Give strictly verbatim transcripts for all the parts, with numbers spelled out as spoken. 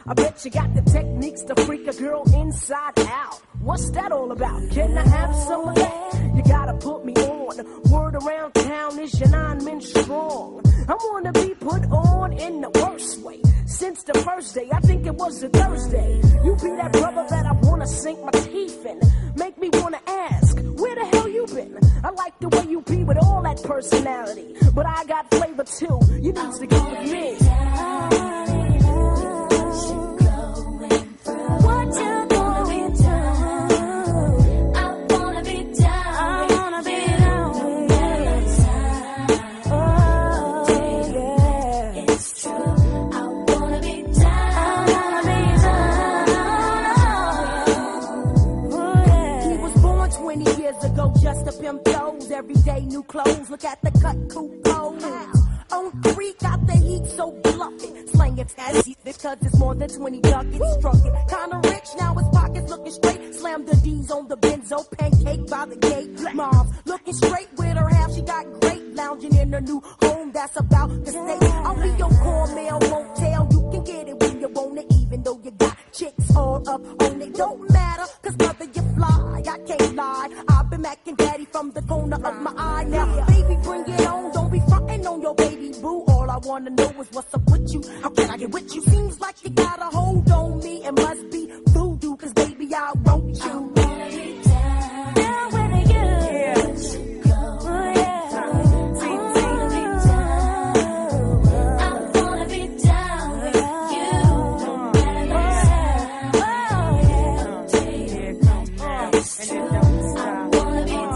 I bet you got the techniques to freak a girl inside out. What's that all about? Can I have some of that? You gotta put me on. Word around town is your nine men strong. I wanna be put on in the worst way. Since the first day, I think it was a Thursday. You be that brother that I wanna sink my teeth in. Make me wanna ask, where the hell you been? I like the way you be with all that personality. But I got flavor too, you need to go with me. What you going through? I wanna be down. I wanna be down. Oh, yeah. It's true. I wanna be down. I wanna be down. Oh, yeah. He was born twenty years ago, just a pimp toes. Every day new clothes. Look at the cut, cool clothes. On three, got the heat so bluffy. Slanging tatties because it's more than twenty ducats. Struck it, kinda rich, now his pockets looking straight. Slam the D's on the benzo, pancake by the gate. Mom's looking straight with her half, she got great. Lounging in her new home, that's about to stay. I'll be your core mail, won't tell. You can get it when you want it, even though you got chicks all up on it. Don't matter, cause brother, you fly, I can't lie. I've been macking daddy from the corner of my eye. Now, baby, bring it on, don't be frontin' on your baby boo. All I wanna know is what's up with you. How can I get with you? Seems like you got a hold on me. It must be voodoo, cause baby, I want you. I wanna be down, down with you. Yeah. Oh, yeah. I wanna be down. I wanna be down with you. No matter the time. Oh, yeah. Here come now. And it don't stop. I wanna be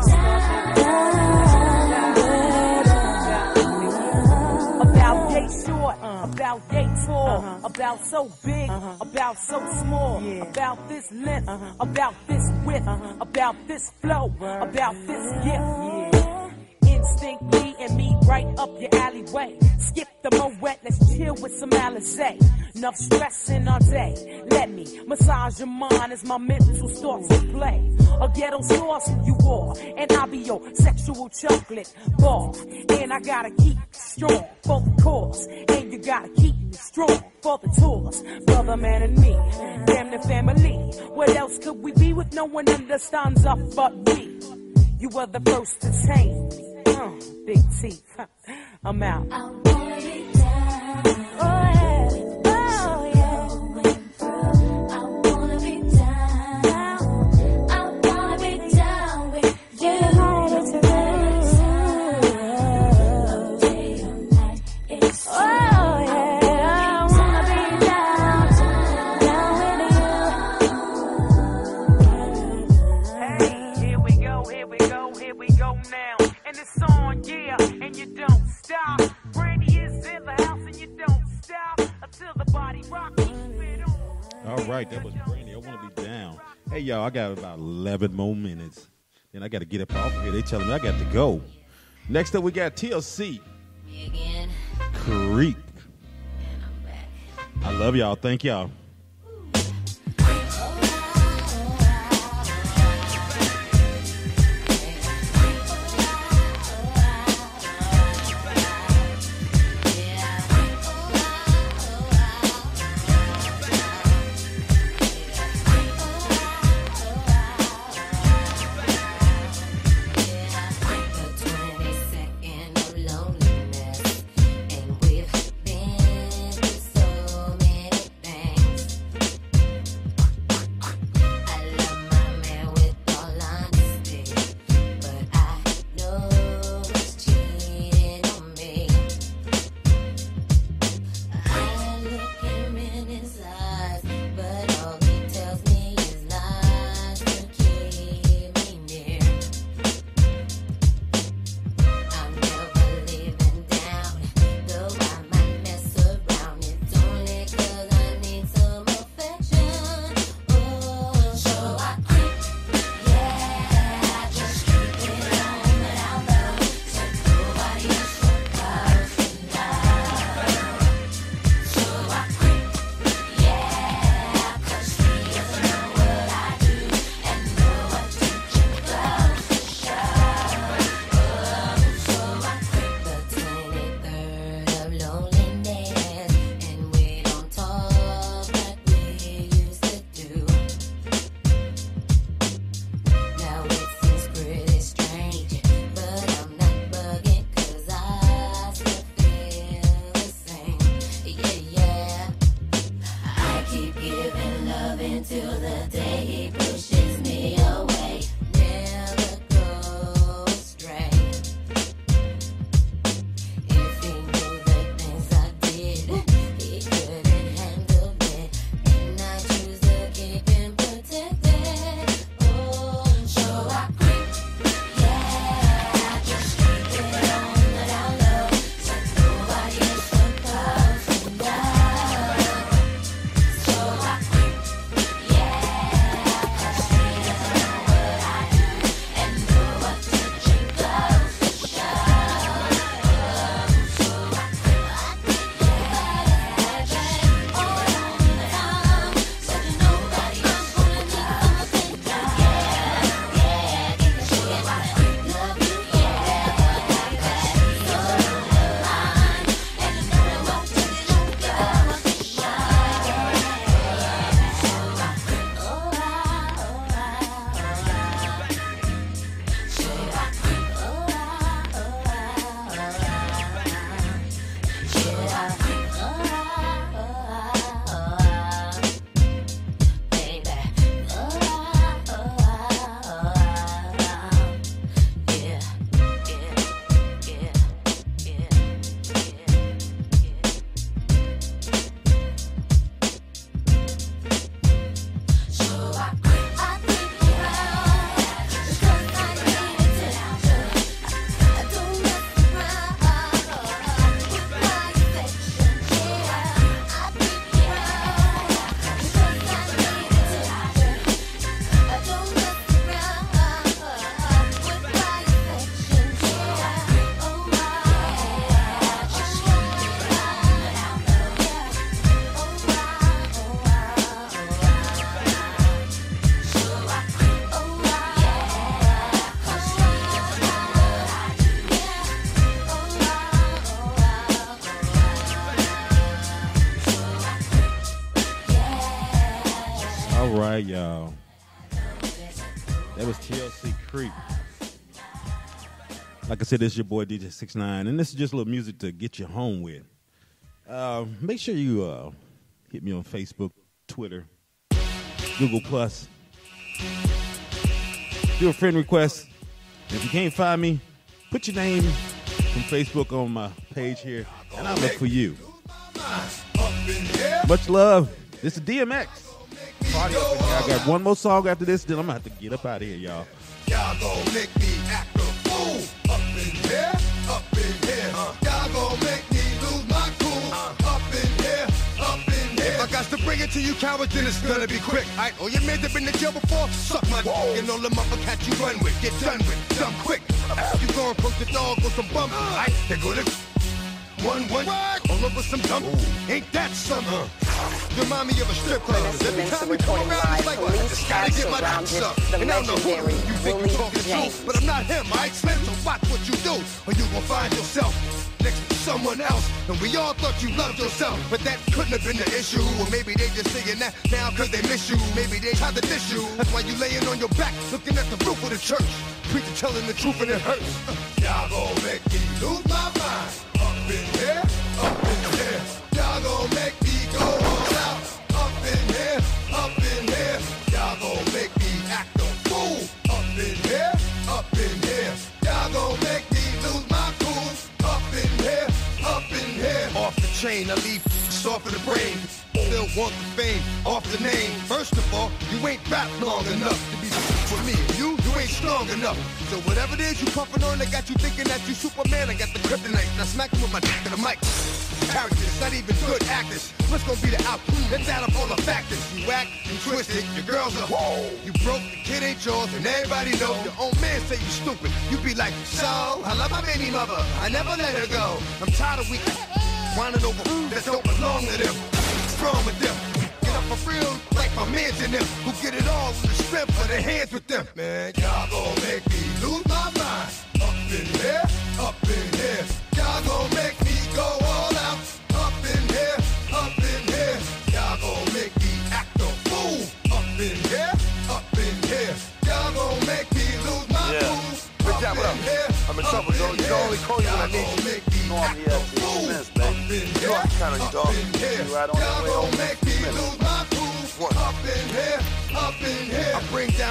down. About day short, about day tall, uh-huh. About so big, uh-huh. About so small, yeah. About this length, uh-huh. About this width, uh-huh. About this flow, Word. About this gift. Yeah. Instinct me and me right up your alleyway. Skip the moet, let's chill with some Alizé. Enough stressing all day. Let me massage your mind as my mental starts to play. A ghetto sauce you are, and I'll be your sexual chocolate bar. And I gotta keep strong for the cause, and you gotta keep me strong for the tours. Brother, man, and me, damn the family. What else could we be with no one understands us but me? You were the first to tame me. Uh, big teeth, I'm out. I wanna be down. Oh, yeah. Oh, yeah. I wanna be down. I wanna be down with you. Oh, day or night. It's true. Oh, yeah. I wanna be down, down with you. Hey, here we go, here we go, here we go now. And it's on, yeah, and you don't stop. Brandy is in the house and you don't stop until the body rocks. All right, that was Brandy. I want to be down. Hey, y'all, I got about eleven more minutes. Then I got to get up off of here. They telling me I got to go. Next up, we got T L C. Creep. I love y'all. Thank y'all. And we've been through so many things. until the day he pushes me away. Never go astray. If he knew the things I did, he couldn't handle it. And I choose to keep him protected. Oh, so I quit. Yeah, I just keep it on that I love. So nobody is supposed to know. So I quit. Yeah, 'cause he doesn't know what I do and know what to drink close to show. So I quit. I quit. Yeah, babe, all on the time. So to nobody I'm gonna need something. Yeah, yeah, get the shit. I quit. Love you, yeah, but I got you on the line. And you know what to drink close to show. So I quit. Oh, I, oh, I, oh, I. So I quit. Oh, I, oh, I, oh, I. So I quit. Oh, I, oh, I, oh, I. Baby. Oh, I, oh, I, oh, I. Yeah, yeah, yeah, yeah, yeah, yeah. So I quit. I quit around because I need attention. I don't mess around with my affection. Yeah, I quit around because I need attention. I don't mess around with my affection. Yeah, oh I just want it all out. Yeah, oh I, oh I, oh I. So I quit. Oh I, 'cause he doesn't know what I do. Yeah, oh I, oh I, oh I. All right, y'all. That was T L C Creep. Like I said, this is your boy D J six nine, and this is just a little music to get you home with. Uh, make sure you uh, hit me on Facebook, Twitter, Google Plus. Do a friend request. If you can't find me, put your name from Facebook on my page here, and I'll look for you. Much love. This is D M X. Party up in here. I got one more song after this, then I'm going to have to get up out of here, y'all. Y'all gon' make me act a fool. Up in here, up in here. Uh, y'all gon' make me lose my cool. Uh, up in here, up in here. If I got to bring it to you cowards, then it's gonna be quick. Aight, all your men that been to jail before, suck my dick. And all the motherfuckers you run with, get done with, done quick. You gon' poke the dog with some bump. Aight, they go to one, one, all over some dump. Ain't that summer? Remind me of a strip club. Every time we come around, it's like, I just gotta get my dicks up. And I don't know who you think you're talking to, but I'm not him, alright, Slim? So watch what you do, or you gon' find yourself next to someone else. And we all thought you loved yourself, but that couldn't have been the issue. Or maybe they just saying that now cause they miss you. Maybe they tried to diss you. That's why you laying on your back, looking at the roof of the church. Preacher telling the truth and it hurts. Y'all gon' make me lose my mind. Up in here, up in here. Y'all gon' make me go all out. Up in here, up in here. Y'all gon' make me act a fool. Up in here, up in here. Y'all gon' make me lose my cool. Up in here, up in here. Off the chain, I leave soft in the brain. Still want the fame, off the name. First of all, you ain't rap long enough to be with me. You, you ain't strong enough. So whatever it is you puffin' on, that got you thinking that you Superman. I got the kryptonite. Now smack him with my dick in the mic. Characters, not even good actors. What's gonna be the outcome? Let's add up all the factors. You act, you twisted, your girls are whoa. You broke, the kid ain't yours, and everybody know. Your own man say you stupid. You be like, so, I love my baby mother. I never let her go. I'm tired of weak whining over that don't belong to them. What's wrong with them? Get up for real, like my mans in them, who get it all with the strength of their hands with them. Man, y'all gon' make me lose my mind. Up in here, up in here. Y'all gon' make me go all out. Up in here, up in here. Y'all gon' make me act a fool. Up in here, up in here. Y'all gon' make me lose my Yeah. cool. Big Jack, what up? I'm in trouble, dog. You can only call you when I need you. You know I'm here at the Smiths, man. You know I can count on you, dog. You right on your way home. Make me lose my cool. Up in here,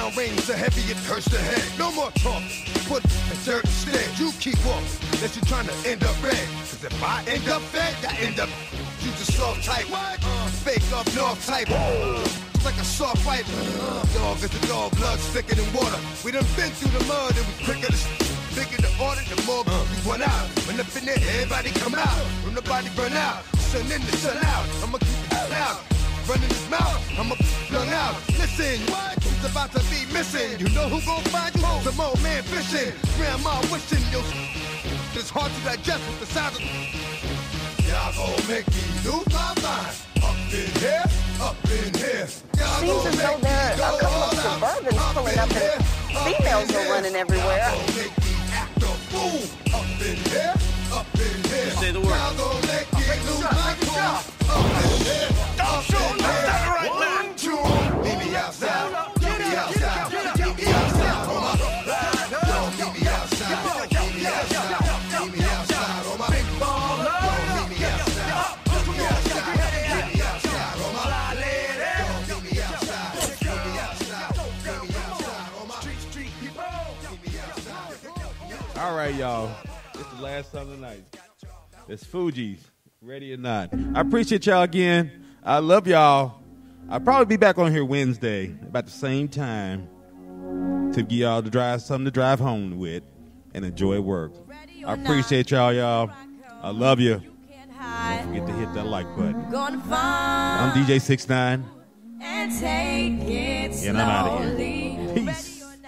sound rings so heavy it hurts the head. No more talk, put the dirt instead. You keep walking, that you're trying to end up red. Cause if I end up fed, I end up. You just soft type, what? Uh, fake up north type. Uh, it's like a soft fight. Uh, dog is the dog, blood's thicker than water. We done been through the mud and we quicker to bigger the order, the more uh, we run out. When up in there, everybody come out. When nobody burn out, sun in the sun out. I'ma keep it loud. Running his mouth, I'ma run out. Listen, what? It's about to be missing. You know who gon' find you? Some old man fishing. Grandma wishing you. It's hard to digest with the sound of. Y'all gon' make me lose my mind. Up in here, up in here. Seems as though there are a couple of Suburbans pulling up and females are running everywhere. Y'all gon' make me act a fool. Up in here, up in here. Say the word. Y'all gon' make me lose my cool. Up in here, up in here. One, two, meet me outside. Meet me outside. Meet me outside. On my don't meet me outside. Meet me outside. Meet me outside. On my big ball. Don't meet me outside. Meet me outside. Meet me outside. On my don't meet me outside. Meet me outside. Meet me outside. On my street street people. Meet me outside. All right, y'all. This is the last song of the night. It's Fugees, Ready or Not. I appreciate y'all again. I love y'all. I'll probably be back on here Wednesday about the same time to give y'all to drive something to drive home with and enjoy work. I appreciate y'all, y'all. I love you. Don't forget to hit that like button. I'm D J six nine. And take it And I'm out of slowly. here. Peace. Here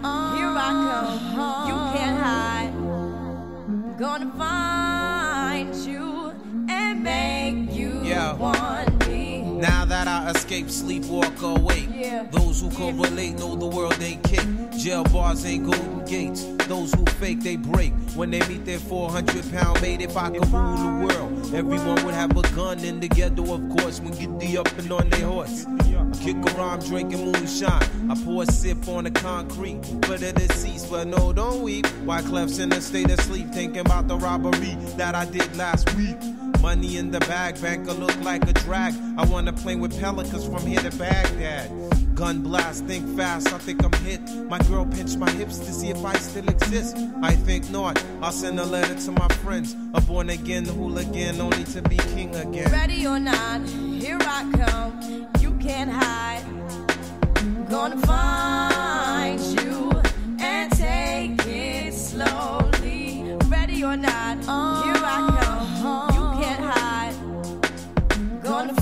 I come. You can't hide. Gonna find you and make you Yeah. want me. Now that I escape, sleep, walk, awake. Yeah. Those who correlate know the world ain't kick. Jail bars ain't golden gates. Those who fake, they break. When they meet their four hundred pound mate, if I could rule the world, everyone would have a gun in the ghetto, of course, when giddy up and on their horse. I kick around drinking moonshine. I pour a sip on the concrete for the deceased, but no, don't weep. Why Clef's in a state of sleep, thinking about the robbery that I did last week. Money in the bag, banker look like a drag. I wanna play with pelicans from here to Baghdad. Gun blast, think fast, I think I'm hit. My girl pinched my hips to see if I still exist. I think not. I'll send a letter to my friends. A born again hooligan, only to be king again. Ready or not, here I come. You can't hide. Gonna find you and take it slowly. Ready or not, here I come. You can't hide. Gonna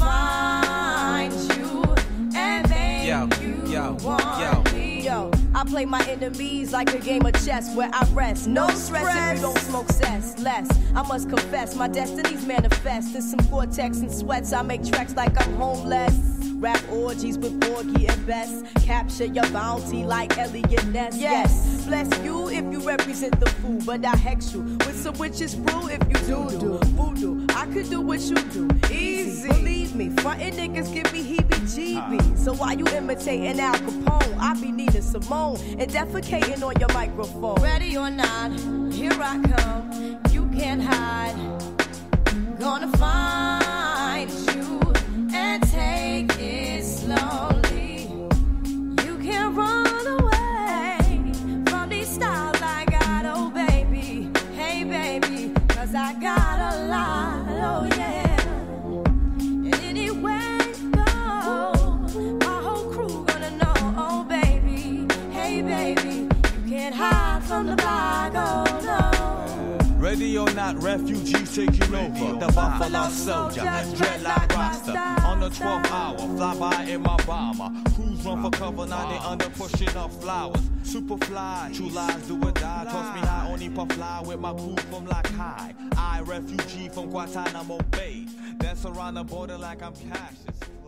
find you and make Yo, you yo, want yo. me. Yo, I play my enemies like a game of chess where I rest. No stress if you don't smoke cess. Less, I must confess, my destinies manifest. In some cortex and sweats, I make tracks like I'm homeless. Rap orgies with Borgie and Best. Capture your bounty like Elliot Ness. Yes, bless you if you represent the fool, but I hex you with some witches brew if you do do voodoo. I could do what you do, easy. Believe me, frontin' niggas give me heebie-jeebies. So while you imitating Al Capone, I be needing Simone and defecating on your microphone. Ready or not, here I come. You can't hide. Gonna find you and take it slowly. You can't run away from these styles I got, oh baby. Hey baby, cause I got a lot, oh yeah. And anywhere you go, my whole crew gonna know, oh baby. Hey baby, you can't hide from the block, oh no. Ready or not, refugees taking over. The Buffalo Soldier, dreadlock roster. On the twelfth hour, fly by in my bomber. Crews run for cover, now they under pushing up flowers. Super fly, true lies do or die. Toss me high, only puff fly with my crew from like high. I, refugee from Guantanamo Bay. Dance around the border like I'm Cassius.